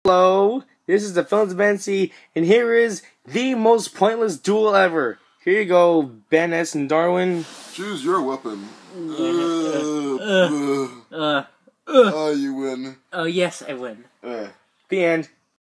Hello, this is the Films Bensi, and here is the most pointless duel ever. Here you go, Ben S. and Darwin. Choose your weapon. You win. Oh, you win. Oh, yes, I win. The end.